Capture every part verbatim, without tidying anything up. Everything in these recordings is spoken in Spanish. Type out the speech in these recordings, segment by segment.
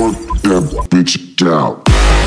Fuck that bitch out.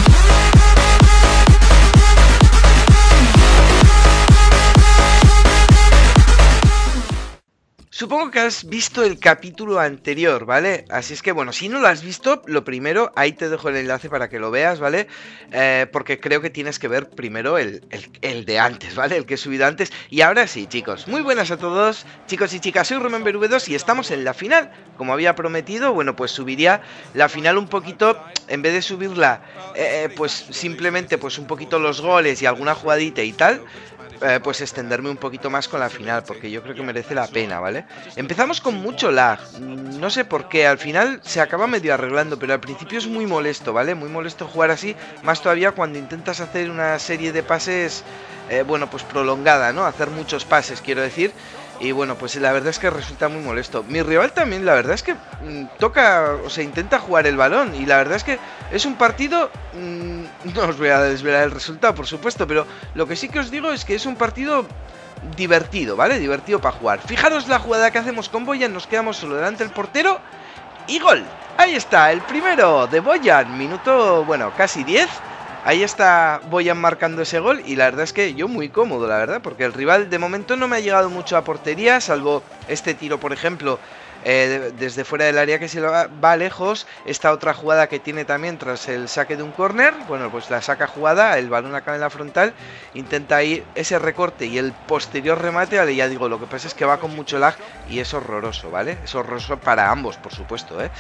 Supongo que has visto el capítulo anterior, ¿vale? Así es que, bueno, si no lo has visto, lo primero, ahí te dejo el enlace para que lo veas, ¿vale? Eh, porque creo que tienes que ver primero el, el, el de antes, ¿vale? El que he subido antes. Y ahora sí, chicos, muy buenas a todos, chicos y chicas, soy Roman Beru dos y estamos en la final. Como había prometido, bueno, pues subiría la final un poquito, en vez de subirla, eh, pues simplemente, pues un poquito los goles y alguna jugadita y tal... Eh, pues extenderme un poquito más con la final, porque yo creo que merece la pena, ¿vale? Empezamos con mucho lag, no sé por qué, al final se acaba medio arreglando, pero al principio es muy molesto, ¿vale? Muy molesto jugar así, más todavía cuando intentas hacer una serie de pases, eh, bueno, pues prolongada, ¿no? Hacer muchos pases, quiero decir. Y bueno, pues la verdad es que resulta muy molesto. Mi rival también, la verdad es que mmm, toca, o sea, intenta jugar el balón. Y la verdad es que es un partido... Mmm, no os voy a desvelar el resultado, por supuesto, pero lo que sí que os digo es que es un partido divertido, ¿vale? Divertido para jugar. Fijaros la jugada que hacemos con Boyan, nos quedamos solo delante del portero y gol. Ahí está, el primero de Boyan, minuto, bueno, casi diez. Ahí está Boyan marcando ese gol y la verdad es que yo muy cómodo, la verdad, porque el rival de momento no me ha llegado mucho a portería, salvo este tiro, por ejemplo, eh, desde fuera del área que se va, va lejos. Esta otra jugada que tiene también tras el saque de un córner, bueno, pues la saca jugada, el balón acaba en la frontal, intenta ir ese recorte y el posterior remate, vale, ya digo, lo que pasa es que va con mucho lag y es horroroso, ¿vale? Es horroroso para ambos, por supuesto, ¿eh?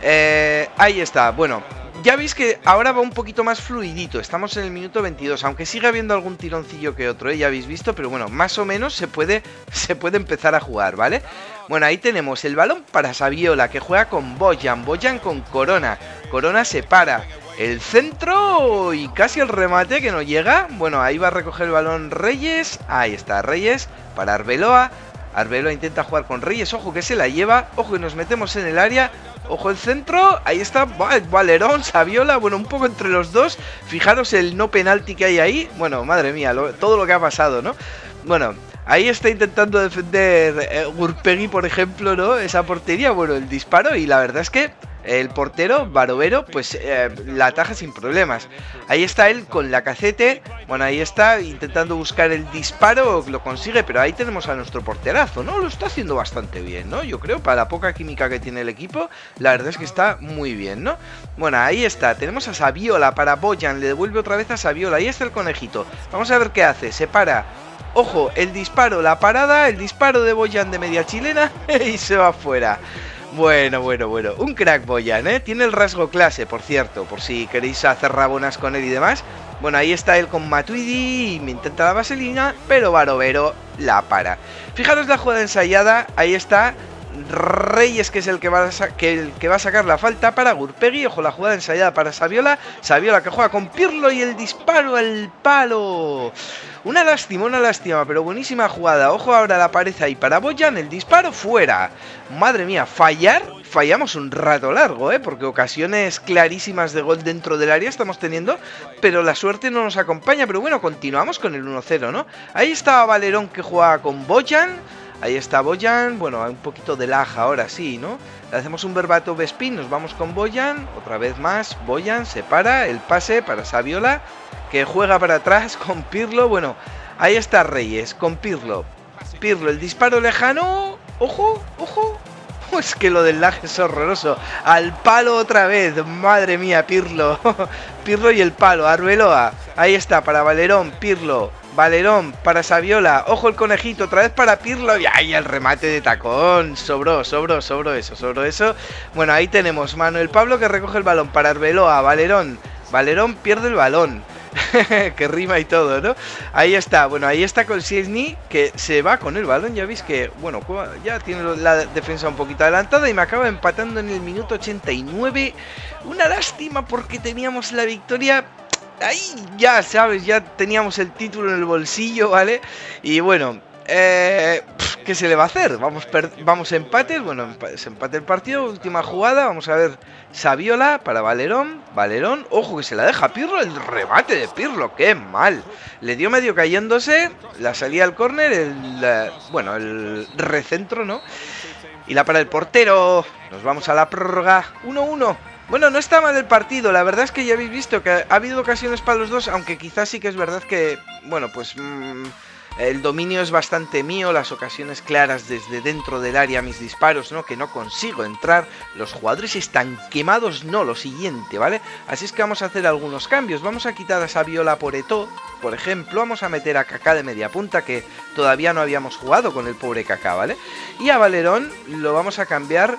Eh, ahí está, bueno... Ya veis que ahora va un poquito más fluidito, estamos en el minuto veintidós, aunque sigue habiendo algún tironcillo que otro, ¿eh? Ya habéis visto, pero bueno, más o menos se puede, se puede empezar a jugar, ¿vale? Bueno, ahí tenemos el balón para Saviola, que juega con Boyan, Boyan con Corona, Corona se para, el centro y casi el remate que no llega, bueno, ahí va a recoger el balón Reyes, ahí está Reyes, para Arbeloa, Arbeloa intenta jugar con Reyes, ojo que se la lleva, ojo que nos metemos en el área. Ojo el centro, ahí está Valerón, Saviola, bueno, un poco entre los dos. Fijaros el no penalti que hay ahí. Bueno, madre mía, lo, todo lo que ha pasado, ¿no? Bueno, ahí está intentando defender eh, Gurpegui, por ejemplo, ¿no? Esa portería, bueno, el disparo y la verdad es que el portero, Barovero, pues eh, la ataja sin problemas. Ahí está él con la cacete. Bueno, ahí está intentando buscar el disparo, lo consigue, pero ahí tenemos a nuestro porterazo, ¿no? Lo está haciendo bastante bien, ¿no? Yo creo, para la poca química que tiene el equipo, la verdad es que está muy bien, ¿no? Bueno, ahí está, tenemos a Saviola para Boyan, le devuelve otra vez a Saviola, ahí está el conejito. Vamos a ver qué hace, se para. Ojo, el disparo, la parada, el disparo de Boyan de media chilena y se va fuera. Bueno, bueno, bueno, un crack Boyan, ¿eh? Tiene el rasgo clase, por cierto, por si queréis hacer rabonas con él y demás. Bueno, ahí está él con Matuidi y me intenta la vaselina, pero Barovero la para. Fijaros la jugada ensayada, ahí está Reyes, que es el que va a, que el que va a sacar la falta para Gurpegui. Ojo, la jugada ensayada para Saviola. Saviola que juega con Pirlo y el disparo al palo. Una lástima, una lástima, pero buenísima jugada. Ojo ahora la pared ahí para Boyan, el disparo fuera. Madre mía, fallar, fallamos un rato largo, ¿eh? Porque ocasiones clarísimas de gol dentro del área estamos teniendo, pero la suerte no nos acompaña. Pero bueno, continuamos con el uno cero, ¿no? Ahí estaba Valerón que jugaba con Boyan. Ahí está Boyan, bueno, un poquito de lag ahora sí, ¿no? Le hacemos un verbato spin, nos vamos con Boyan, otra vez más, Boyan se para, el pase para Saviola, que juega para atrás con Pirlo, bueno, ahí está Reyes, con Pirlo, Pirlo, el disparo lejano, ojo, ojo, pues que lo del lag es horroroso, al palo otra vez, madre mía, Pirlo, Pirlo y el palo, Arbeloa, ahí está, para Valerón, Pirlo, Valerón para Saviola, ojo el conejito, otra vez para Pirlo y ahí el remate de tacón, sobró, sobró, sobró eso, sobró eso. Bueno, ahí tenemos Manuel Pablo que recoge el balón para Arbeloa, Valerón, Valerón pierde el balón, que rima y todo, ¿no? Ahí está, bueno, ahí está Koscielny que se va con el balón, ya veis que, bueno, ya tiene la defensa un poquito adelantada y me acaba empatando en el minuto ochenta y nueve, una lástima porque teníamos la victoria. Ahí ya sabes, ya teníamos el título en el bolsillo, ¿vale? Y bueno, eh, ¿qué se le va a hacer? Vamos, vamos a empates, bueno, se empate el partido, última jugada, vamos a ver, Saviola para Valerón, Valerón, ojo que se la deja Pirlo, el remate de Pirlo, qué mal, le dio medio cayéndose, la salida al córner, el, la, bueno, el recentro, ¿no? Y la para el portero, nos vamos a la prórroga, uno uno. Bueno, no está mal el partido, la verdad es que ya habéis visto que ha habido ocasiones para los dos, aunque quizás sí que es verdad que, bueno, pues mmm, el dominio es bastante mío, las ocasiones claras desde dentro del área, mis disparos, ¿no? Que no consigo entrar, los jugadores están quemados, no, lo siguiente, ¿vale? Así es que vamos a hacer algunos cambios, vamos a quitar a Saviola por Eto'o, por ejemplo, vamos a meter a Kaká de media punta, que todavía no habíamos jugado con el pobre Kaká, ¿vale? Y a Valerón lo vamos a cambiar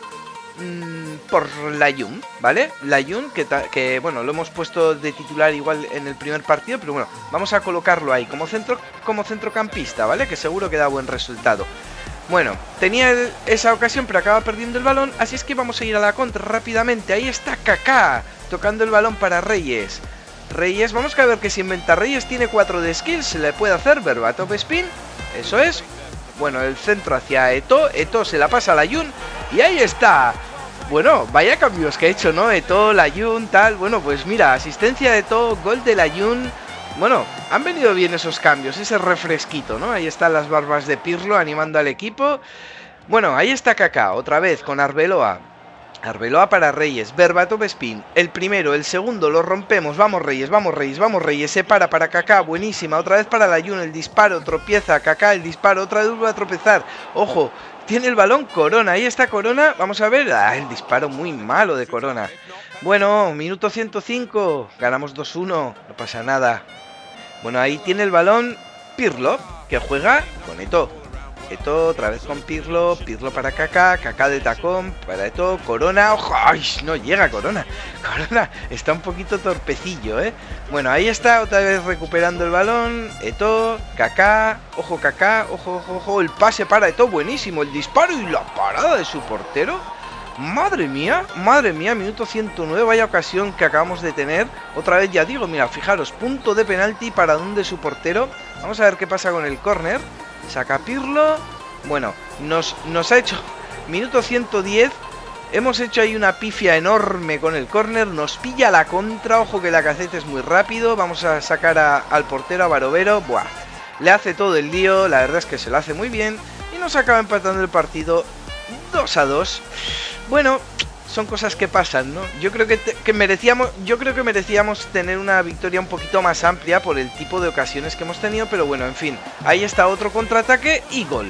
por Layún, ¿vale? Layún, que, que bueno, lo hemos puesto de titular igual en el primer partido, pero bueno, vamos a colocarlo ahí como centro, como centrocampista, ¿vale? Que seguro que da buen resultado. Bueno, tenía el, esa ocasión, pero acaba perdiendo el balón, así es que vamos a ir a la contra rápidamente. Ahí está Kaká, tocando el balón para Reyes. Reyes, vamos a ver que si inventa Reyes, tiene cuatro de skills, se le puede hacer verba top spin, eso es. Bueno, el centro hacia Eto'o, Eto'o se la pasa a Layún y ahí está. Bueno, vaya cambios que ha hecho, ¿no? Eto'o, Layún, tal. Bueno, pues mira, asistencia de Eto'o, gol de Layún. Bueno, han venido bien esos cambios, ese refresquito, ¿no? Ahí están las barbas de Pirlo animando al equipo. Bueno, ahí está Kaká, otra vez con Arbeloa. Arbeloa para Reyes, verba top spin, el primero, el segundo, lo rompemos, vamos Reyes, vamos Reyes, vamos Reyes, se para para Kaká, buenísima, otra vez para Layún, el disparo, tropieza, Kaká, el disparo, otra vez vuelve a tropezar, ojo, tiene el balón Corona, ahí está Corona, vamos a ver, ah, el disparo muy malo de Corona. Bueno, minuto ciento cinco, ganamos dos uno, no pasa nada. Bueno, ahí tiene el balón Pirlo, que juega con Eto'o. Eto'o, otra vez con Pirlo, Pirlo para Kaká, Kaká de tacón, para Eto'o, Corona, ojo, ¡ay! No llega Corona, Corona está un poquito torpecillo, ¿eh? Bueno, ahí está, otra vez recuperando el balón, Eto'o, Kaká, ojo Kaká, ojo, ojo, ojo, el pase para Eto'o, buenísimo, el disparo y la parada de su portero. Madre mía, madre mía, minuto ciento nueve, vaya ocasión que acabamos de tener. Otra vez ya digo, mira, fijaros, punto de penalti para un de su portero. Vamos a ver qué pasa con el córner. Saca Pirlo. Bueno, nos, nos ha hecho minuto ciento diez. Hemos hecho ahí una pifia enorme con el córner. Nos pilla la contra. Ojo que la Cacete es muy rápido. Vamos a sacar a, al portero, a Barovero. Buah, le hace todo el lío. La verdad es que se lo hace muy bien. Y nos acaba empatando el partido dos a dos. Bueno, son cosas que pasan, ¿no? Yo creo que, te, que merecíamos, yo creo que merecíamos tener una victoria un poquito más amplia por el tipo de ocasiones que hemos tenido, pero bueno, en fin, ahí está otro contraataque y gol.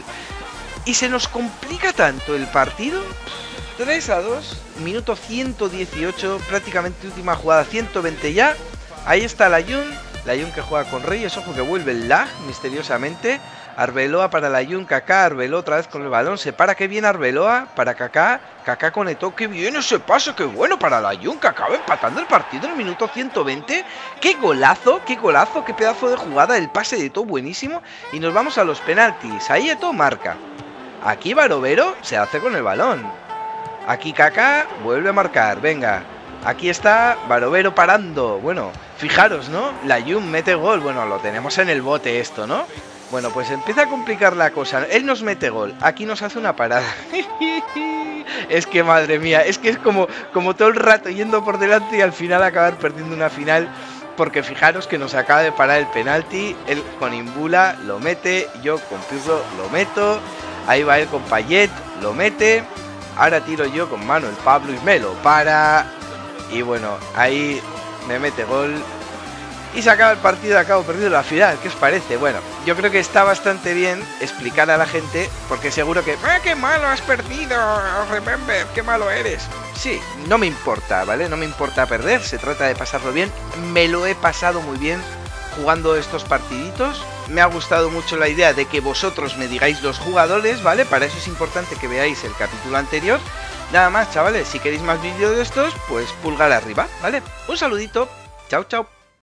Y se nos complica tanto el partido. tres a dos, minuto ciento dieciocho, prácticamente última jugada, ciento veinte ya. Ahí está Layún, Layún que juega con Reyes, ojo que vuelve el lag misteriosamente. Arbeloa para Layún, Kaká, Arbeloa otra vez con el balón, se para, qué bien Arbeloa, para Kaká, Kaká con Eto'o, qué bien ese pase, qué bueno para Layún, que acaba empatando el partido en el minuto ciento veinte, qué golazo, qué golazo, qué pedazo de jugada, el pase de Eto'o buenísimo, y nos vamos a los penaltis, ahí Eto'o marca, aquí Barovero se hace con el balón, aquí Kaká vuelve a marcar, venga, aquí está Barovero parando, bueno, fijaros, ¿no? Layún mete gol, bueno, lo tenemos en el bote esto, ¿no? Bueno, pues empieza a complicar la cosa. Él nos mete gol. Aquí nos hace una parada. Es que madre mía. Es que es como, como todo el rato yendo por delante y al final acabar perdiendo una final. Porque fijaros que nos acaba de parar el penalti. Él con Imbula lo mete. Yo con Pirlo lo meto. Ahí va él con Payet. Lo mete. Ahora tiro yo con Manuel Pablo y me lo para. Y bueno, ahí me mete gol. Y se acaba el partido, acabo perdido la final. ¿Qué os parece? Bueno, yo creo que está bastante bien explicar a la gente, porque seguro que ¡ah, qué malo has perdido! Remember, qué malo eres. Sí, no me importa, ¿vale? No me importa perder, se trata de pasarlo bien. Me lo he pasado muy bien jugando estos partiditos. Me ha gustado mucho la idea de que vosotros me digáis los jugadores, ¿vale? Para eso es importante que veáis el capítulo anterior. Nada más, chavales, si queréis más vídeos de estos, pues pulgar arriba, ¿vale? Un saludito, chao, chao.